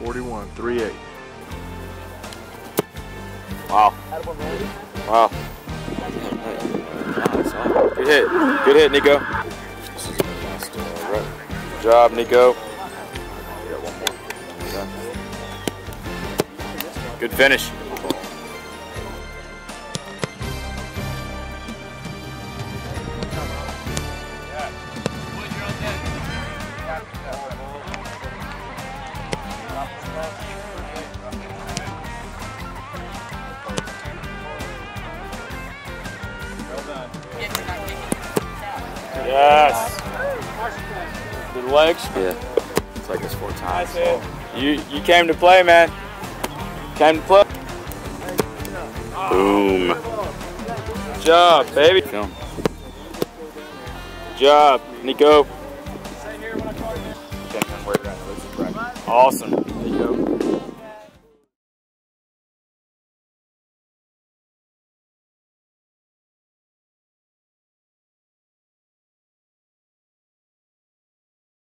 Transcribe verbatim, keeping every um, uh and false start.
forty-one, three eight. Wow. Wow. Good hit. Good hit, Nico. Good job, Nico. Got one more. Good finish. Yes. Good legs. Yeah. It's like this four times. You you came to play, man. Came to play. Boom. Good job, baby. Film. Good job, Nico. Awesome.